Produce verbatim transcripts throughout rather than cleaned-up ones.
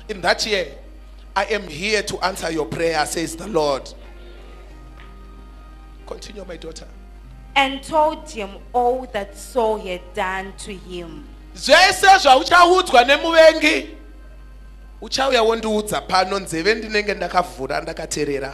in that year, I am here to answer your prayer, says the Lord. Continue, my daughter. And told him all that Saul had done to him. Zvese zvauchaudzwa nemuvengi uchauya wondiudza pano nzeve ndinenge ndakavhura ndakateerera.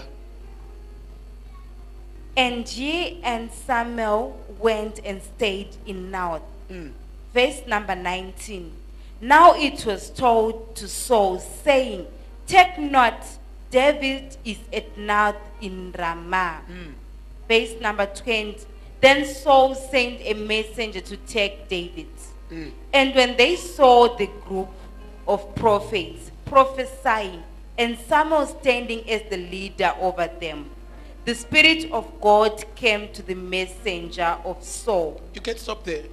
And he and Samuel went and stayed in Naoth. Mm. Verse number nineteen. Now it was told to Saul, saying, take not, David is at Naoth in Ramah. Mm. Verse number twenty. Then Saul sent a messenger to take David. Mm. And when they saw the group of prophets prophesying, and Samuel standing as the leader over them, the Spirit of God came to the messenger of Saul. You can stop there.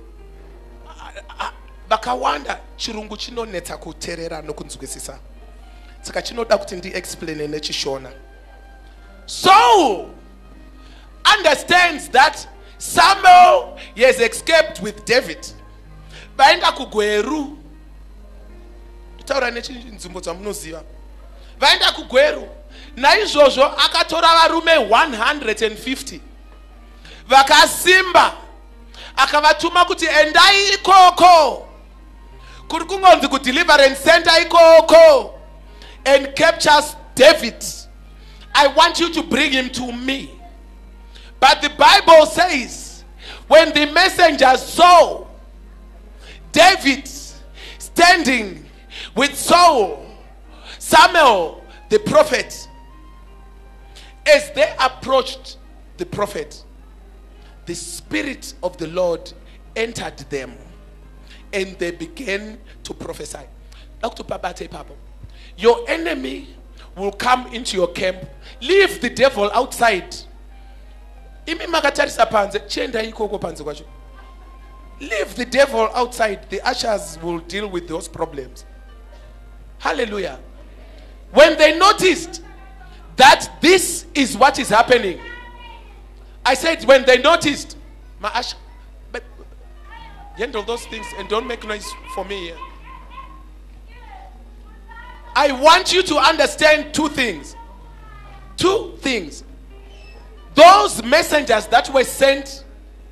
Bakawanda chirungu chinonetsa kuteerera nokunzwisisa. Saka chinoda kuti ndi explain nechishona. Saul understands that Samuel has escaped with David. Vaenda kugweru. Tutaura nechinzvimbo dzamunoziva. Vaenda kugweru. Naizvozvo akatora varume one hundred fifty. Vakasimba. Akavatuma kuti endai ikoko. Kuri kungonzi ku deliverance center ikoko. And captures David. I want you to bring him to me. But the Bible says, when the messengers saw David standing with Saul, Samuel, the prophet, as they approached the prophet, the Spirit of the Lord entered them and they began to prophesy. Doctor Babate Papa, your enemy will come into your camp. Leave the devil outside. Leave the devil outside. The ushers will deal with those problems. Hallelujah. When they noticed that this is what is happening, I said, when they noticed, my usher, but handle those things and don't make noise for me here. I want you to understand two things. Two things. Those messengers that were sent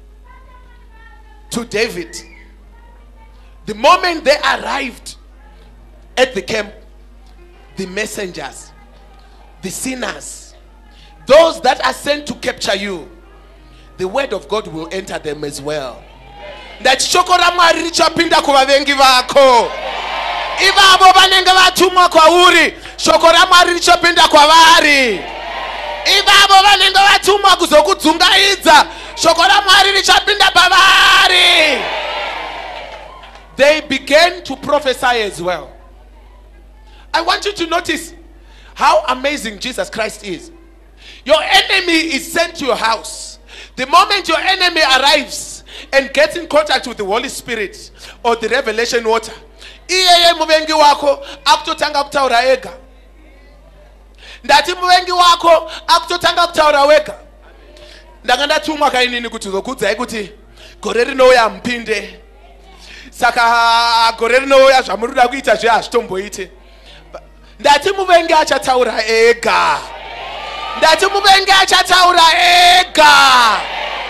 to David, the moment they arrived at the camp, the messengers, the sinners, those that are sent to capture you, the word of God will enter them as well. That shokora mwari richapinda kuvavengi vako. Ivavo vanenge vatumwa kwauri, shokora mwari richapinda kwavari. Ivavo vanenge vatumwa kuzokudzungaidza, shokora mwari richapinda pavari. They began to prophesy as well. I want you to notice how amazing Jesus Christ is. Your enemy is sent to your house. The moment your enemy arrives and gets in contact with the Holy Spirit or the revelation water, iyeye muvengi wako akutotanga kutaura ega. Ndati muvengi wako akutotanga kutaura wega. Ndanga ndatumwa kainini kuti uzokudzai kuti gore rinouya mpinde. Saka gore rinouya zvamuruda kuita zve hazvitomboite. Ndati muvengi achataura ega. Ndati muvengi achataura ega.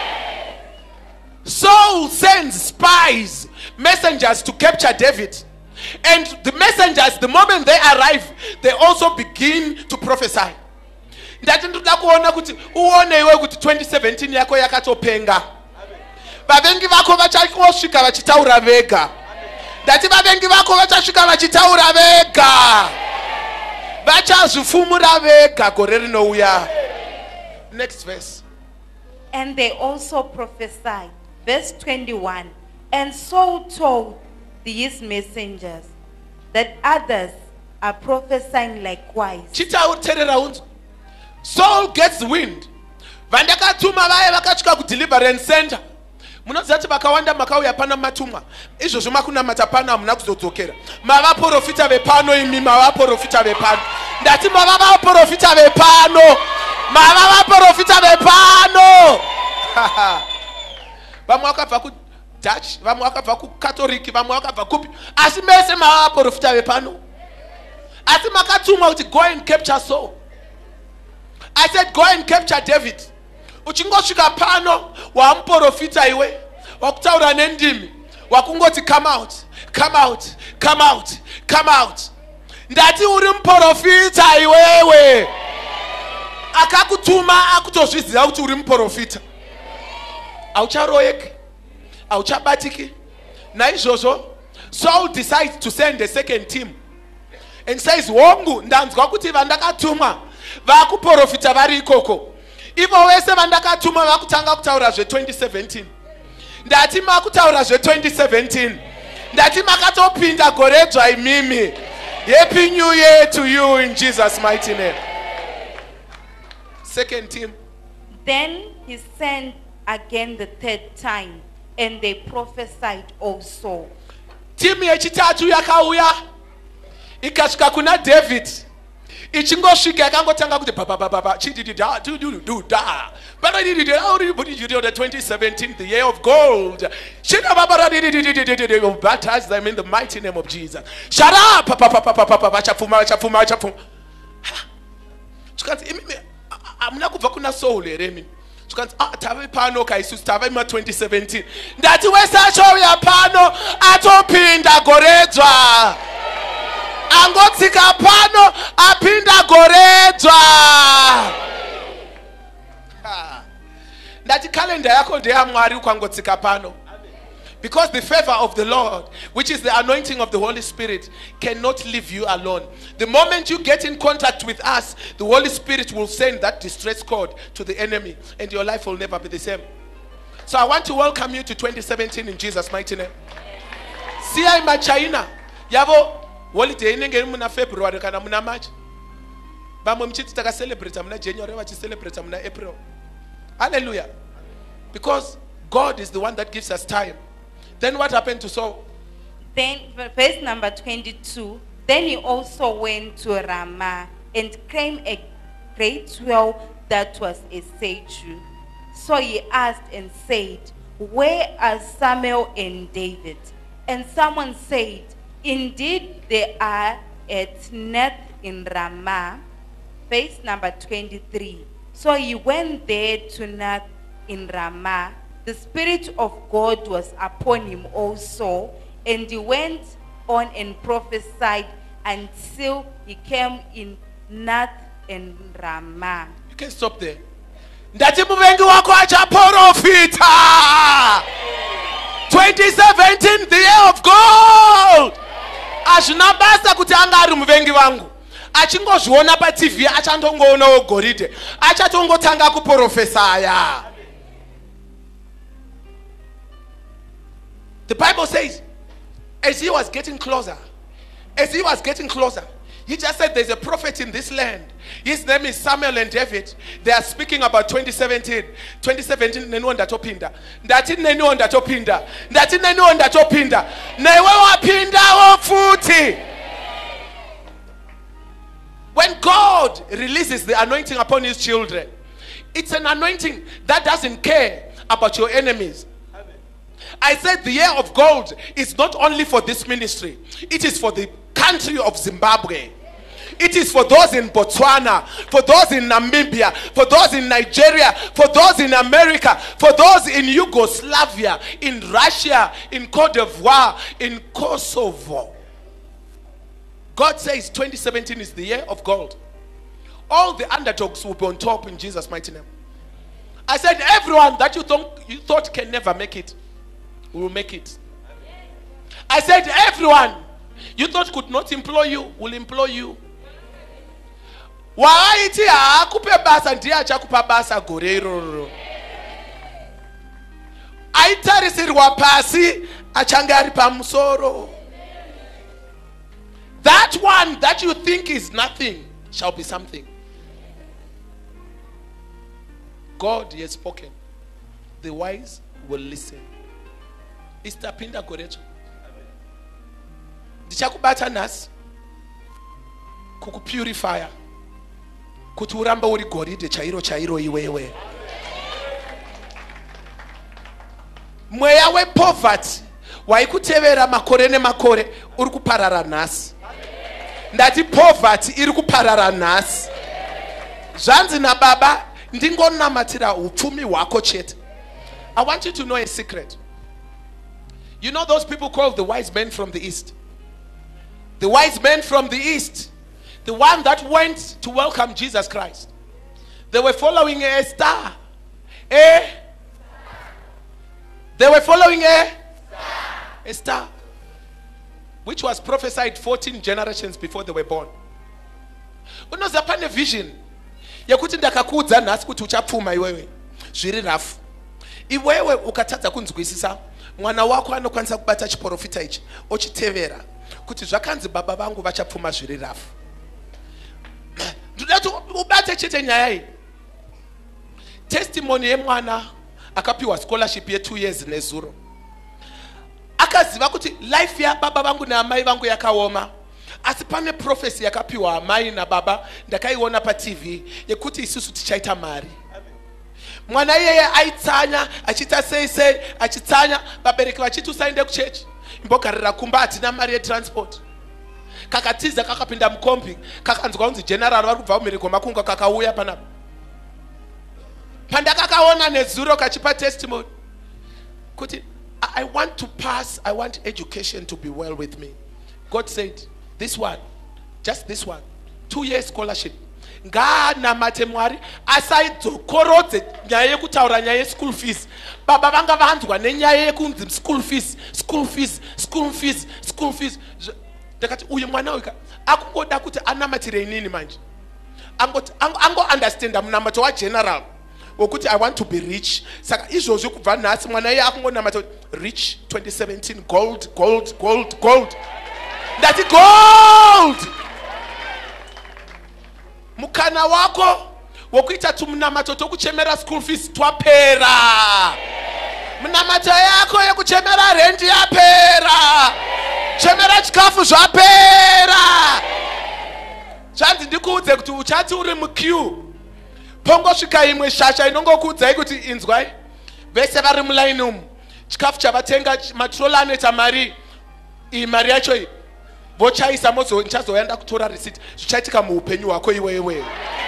Saul sends spies, messengers to capture David. And the messengers, the moment they arrive, they also begin to prophesy. Ndati ndoda kuona kuti uone iwe kuti twenty seventeen yako yakatopenga. Vavengi vako vachasvika vachitaura vega. Ndati vavengi vako vachasvika vachitaura vega. Vachazvifumura vega gore rinouya. Next verse. And they also prophesied. Verse twenty-one. And Saul told these messengers that others are prophesying likewise. Saul gets wind. Vandakatuma vaya vakasvika ku deliverance center. Munoziva kuti vakawanda makauya pana matumwa. Izvozvo makunamata pano hamuna kuzodzokera. Mavaprofita vepano imi, mavaprofita vepano. Ndati mavavaprofita vepano. Mavavaprofita vepano. Vamwe vakabva ku Dutch, vamwe vakabva ku Catholic, vamwe vakabva kupi. Asi mese mavaprofita vepano. asi makatumwa kuti go and capture Saul. I said go and capture David. Uchingosvika pano wamuprofita iwe wakutaura nendimi wakungoti come out, come out, come out, come out. Ndati uri muprofita iwewe. Akakutuma akutozviziva kuti uri muprofita. Aucharoyeki, auchabatiki. Naizvozvo Saul decides to send a second team and says, hongu ndanzwa kuti vandakatumwa vakuprofita vari ikoko. Ivo wese vandakatuma vakutanga kutaura zve twenty seventeen. Ndati makutaura zve twenty seventeen. Ndati makatopinda goredzva imimi. Happy New Year to you in Jesus' mighty name. Second team. Then he sent again the third time, and they prophesied also. Team yechitatu yakauya ikasvika kuna David. Ichingosvika yakangotanga kuti baba baba chididida do do do da. But I did it on the twenty seventeen, the year of gold. Shida baba did baptize them in the mighty name of Jesus. Shut up, papa papa papa chafuma chafuma chafuma. Tukanzi imimi amuna kubva kuna Saul eremi. Tukanzi ah tave pano kaisus tave ma twenty seventeen. Ndati wesacho ya pano atopinda goredzwa. Angotsika pano apinda goredzwa. That calendar yako ndeya Mwari ukwangotsika pano. Because the favor of the Lord, which is the anointing of the Holy Spirit, cannot leave you alone. The moment you get in contact with us, the Holy Spirit will send that distress code to the enemy, and your life will never be the same. So I want to welcome you to twenty seventeen in Jesus' mighty name. Siya ima China yavo holiday inenge muna February kana muna March. Bamwe mchiti taka celebrate muna January wachi celebrate muna April. Hallelujah. Because God is the one that gives us time. Then what happened to Saul? Then verse number twenty-two. Then he also went to Ramah and came a great well that was a statue. So he asked and said, where are Samuel and David? And someone said, indeed they are at Nath in Ramah. Verse number twenty-three. So he went there to Nath in Ramah. The Spirit of God was upon him also, and he went on and prophesied until he came in Nath and Ramah. You can stop there. Ndati muvengi wako achaprofita. twenty seventeen, the year of gold. Ashina basa kuti anga ari muvengi wangu. Achingozviona pa T V achandongoona goridhe. Achatongotanga kuprofesaya. The Bible says, as he was getting closer, as he was getting closer, he just said there's a prophet in this land. His name is Samuel and David. They are speaking about twenty seventeen. twenty seventeen, nenu ndatopinda. Ndati nenu ndatopinda. Ndati nenu ndatopinda. Newe wapinda ofuti. When God releases the anointing upon his children, it's an anointing that doesn't care about your enemies. I said the year of gold is not only for this ministry. It is for the country of Zimbabwe. It is for those in Botswana, for those in Namibia, for those in Nigeria, for those in America, for those in Yugoslavia, in Russia, in Cote d'Ivoire, in Kosovo. God says twenty seventeen is the year of gold. All the underdogs will be on top in Jesus' mighty name. I said everyone that you thought, you thought can never make it will make it. I said everyone you thought could not employ you will employ you. Waaiti akupe basa ndiye achakupa basa gore iroro. Aitarisirwa pasi achange ari pamusoro. That one that you think is nothing shall be something. God has spoken. The wise will listen. Istapinda gorecho. Ndichakubata nasi kukupurifier kuti uramba uri goridhe chairo chairo iwewe. Mweya wepoverty waikutevera makore nemakore uri kuparara nasi. ndati poverty iri kuparara nhasi. Zvanzi nababa ndingonamatira upfumi hwako chete. I want you to know a secret. You know those people called the wise men from the east? The wise men from the east, the one that went to welcome Jesus Christ. They were following a star. A They were following a a star, which was prophesied fourteen generations before they were born. Unoza pane vision yekuti ndakakuudza nhasi kuti uchapfuma iwewe zviri rafu. Iwewe ukatadza kunzwisisa, mwana wako anokwanisa kubata chiprofita ichi ochitevera kuti zvakanzi baba vangu vachapfuma zviri rafu. Ndoda kuti ubate chete nyaya iyi. Testimony yemwana akapiwa scholarship ye two years nezuro. Akaziva kuti life ya baba vangu naamai vangu yakaoma. Asi pane prophecy yakapiwa amai na baba ndakaiona pa T V yekuti isusu tichaita mari. Mwana iyeye aitsanya achita sei sei achitsanya babereki vachiti usaende kuchechi imbogarira kumba hatina mari yetransport. Kakatiza kakapinda mukombi kakanzwa kunzi general vari kubva kuMiriko Makungwa kakauya panapa. Pandakakaona nezuro kachipa testimony kuti I want to pass, I want education to be well with me. God said, this one, just this one, two years scholarship. Ngaanamate Mwari asaidzokorodze nyaya yekutaura nyaya school fees. Baba vanga vanzwa nenyaya yekunzi school fees, school fees, school fees, school fees. Ndakati uyu mwana uyu akungoda kuti anamatire inini manje. Angoti ango understand munamato wa general. Wokuti I want to be rich. Saka izvozvo kubva nhasi mwana iye akungonamata rich twenty seventeen gold gold gold gold. Ndati gold. Mukana wako wokuita tumunamato tokuchemera school fees twapera. Munamato yako yekuchemera rent yapera. Chemera chikafu zvapera. Zvanzi ndikuudze kuti uchati uri muqueue. Pongo svika imwe shasha inongokuudzai kuti inzwai vese vari mulaini umu chikafu chavatenga matrola anoita mari iyi mari yacho iyi vochaisa mozo nichazoenda kutora receipt zvichaitika muupenyu hwako iwewe.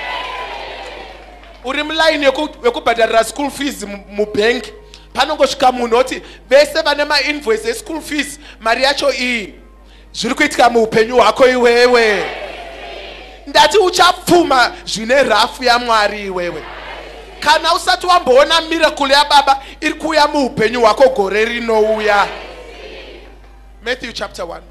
Uri mulaini yekubhadharira school fees mubank panongosvika munhu oti vese vane mainvoice eschool fees mari yacho iyi zviri kuitika muupenyu hwako iwewe. Ndati uchapfuma zvine rafu yaMwari iwewe. Kana usati wamboona miracle ya baba iri kuuya muupenyu hwako gore rinouya. Matthew chapter one.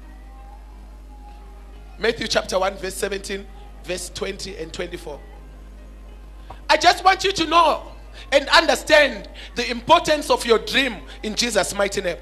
Matthew chapter one verse seventeen, verse twenty and twenty-four. I just want you to know and understand the importance of your dream in Jesus' mighty name.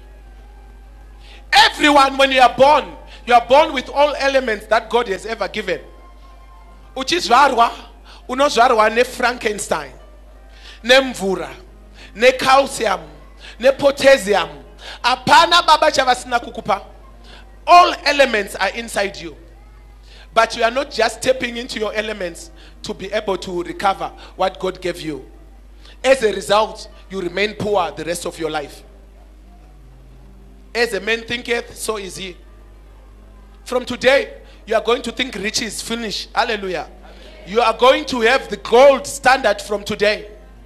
Everyone, when you are born, you are born with all elements that God has ever given. Uchizvarwa, unozvarwa ne Frankenstein, ne mvura, ne calcium, ne potassium. Apana baba chavasina kukupa. All elements are inside you. But you are not just tapping into your elements to be able to recover what God gave you. As a result, you remain poor the rest of your life. As a man thinketh, so is he. From today, you are going to think rich is finished. Hallelujah. You are going to have the gold standard from today.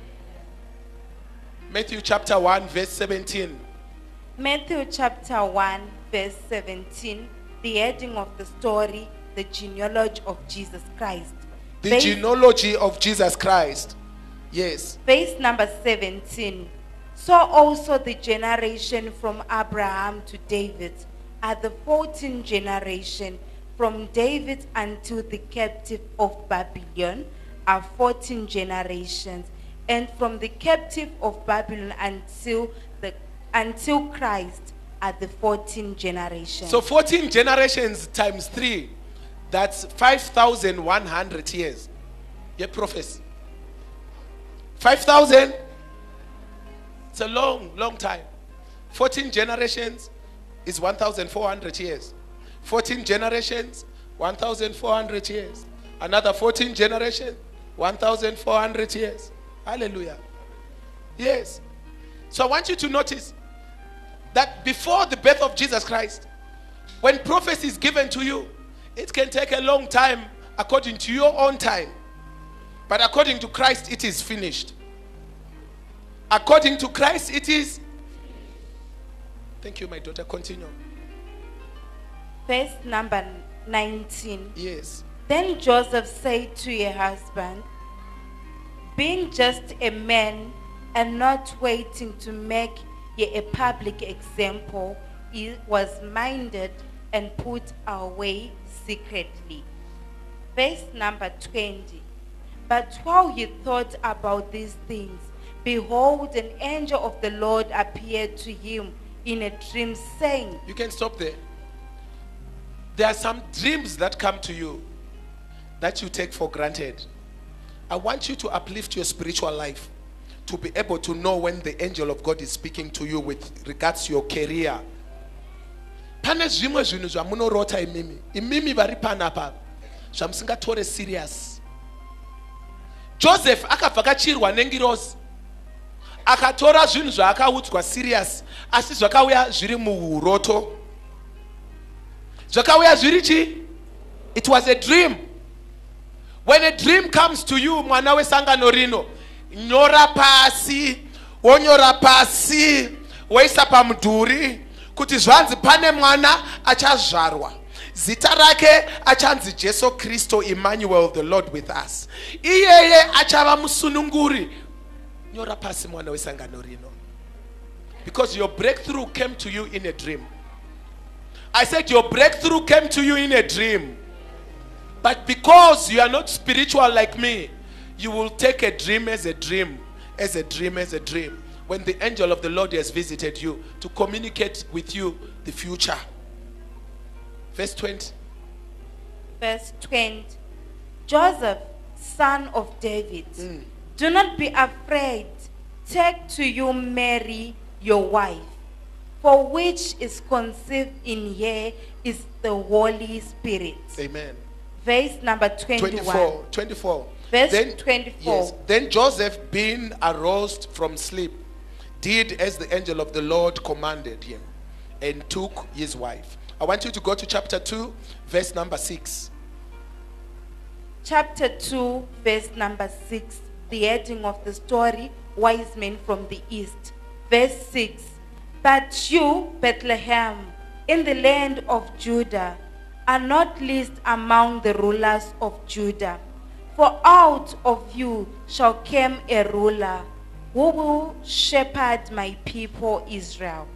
Matthew chapter one, verse seventeen. Matthew chapter one, verse seventeen. The heading of the story, the genealogy of Jesus Christ. The Base- genealogy of Jesus Christ. Yes. Verse number seventeen. So also the generation from Abraham to David are the fourteen generation. From David until the captive of Babylon are fourteen generations. And from the captive of Babylon until the until Christ are the fourteen generations. So fourteen generations times three, that's five thousand one hundred years. Yeah, prophecy. five thousand. It's a long, long time. fourteen generations is one thousand four hundred years. fourteen generations, one thousand four hundred years. Another fourteen generations, one thousand four hundred years. Hallelujah. Yes. So I want you to notice that before the birth of Jesus Christ, when prophecy is given to you, It can take a long time according to your own time. But according to Christ, it is finished. According to Christ, it is. Thank you, my daughter. Continue. Verse number nineteen. Yes. Then Joseph said to her husband, being just a man and not waiting to make ye a public example, he was minded and put away secretly. Verse number twenty. But while he thought about these things, behold, an angel of the Lord appeared to him in a dream, saying, You can stop there. There are some dreams that come to you that you take for granted. I want you to uplift your spiritual life to be able to know when the angel of God is speaking to you with regards to your career. Pane zvimwe zvinhu zvamunorota imimi. Imimi vari panapa zvamusingatore serious. Joseph akavhakachirwa nengirozi. Akatora zvinhu zvaakaudzwa serious asi zvakauya zviri muuroto. Zvakauya zviri chi? It was a dream. When a dream comes to you, mwana wesangano rino, nyora pasi, wonyora pasi, woisa pamudhuri, kuti zvanzi pane mwana achazvarwa. Zita rake achanzi Jesu Kristo Emmanuel, the Lord with us. Iyeye achava musununguri. Nyora pasi mwana wesangano rino. Because your breakthrough came to you in a dream. I said your breakthrough came to you in a dream. But because you are not spiritual like me, you will take a dream as a dream, as a dream, as a dream. When the angel of the Lord has visited you to communicate with you the future. Verse twenty. Verse twenty. Joseph, son of David, Mm. do not be afraid. Take to you Mary, your wife, for which is conceived in her is the Holy Spirit. Amen. Verse number twenty-one. twenty-four. twenty-four. Verse Then, twenty-four. yes, then Joseph, being aroused from sleep, did as the angel of the Lord commanded him, and took his wife. I want you to go to chapter two, verse number six. Chapter two, verse number six. The heading of the story, wise men from the east. Verse six. But you, Bethlehem, in the land of Judah, are not least among the rulers of Judah. For out of you shall come a ruler who will shepherd my people Israel.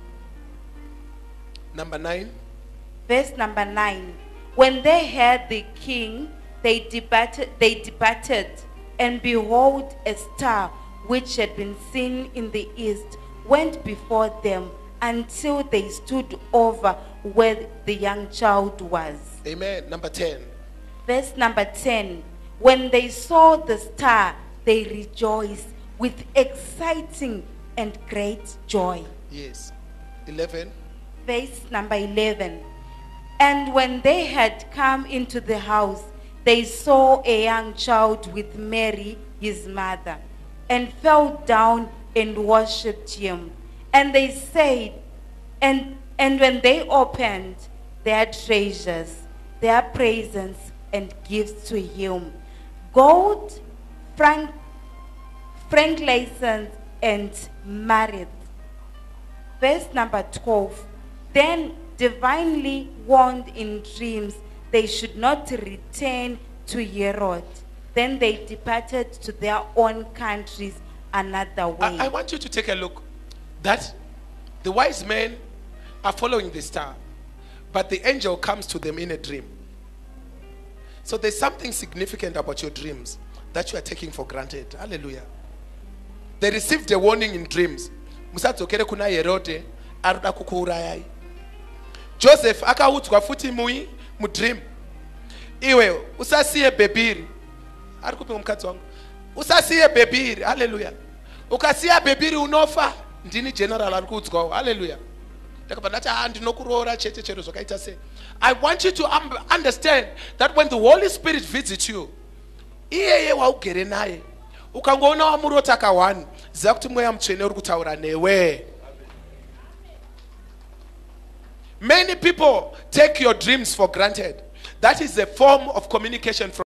Number nine. Verse number nine. When they heard the king, they departed, they departed, and behold, a star which had been seen in the east went before them until they stood over where the young child was. Amen. Number ten. Verse number ten. When they saw the star, they rejoiced with exciting and great joy. Yes. eleven. Verse number eleven. And when they had come into the house, they saw a young child with Mary, his mother, and fell down and worshipped him. And they said, and, and when they opened their treasures, their presents and gifts to him, gold, frank, frankincense, and myrrh. Verse number twelve. Then, divinely warned in dreams, they should not return to Herod. Then they departed to their own countries another way. I, I want you to take a look that the wise men are following the star, but the angel comes to them in a dream. So there's something significant about your dreams that you are taking for granted. Hallelujah. They received a warning in dreams. Musadzokere kuna Herode aruda kukuurayai. Joseph akaudzwa futi mui mudream. Iwe usasiye bebiri. Ari kupi mukadzi wangu. Usasiye bebiri. Hallelujah. Ukasiya bebiri unofa. Ndini general ari kuudzwawo. Hallelujah. I want you to um, understand that when the Holy Spirit visits you, iyeye waugere naye ukangoona wamurota kawani ziva kuti mweya mutsvene uri kutaura newe. Many people take your dreams for granted. That is a form of communication from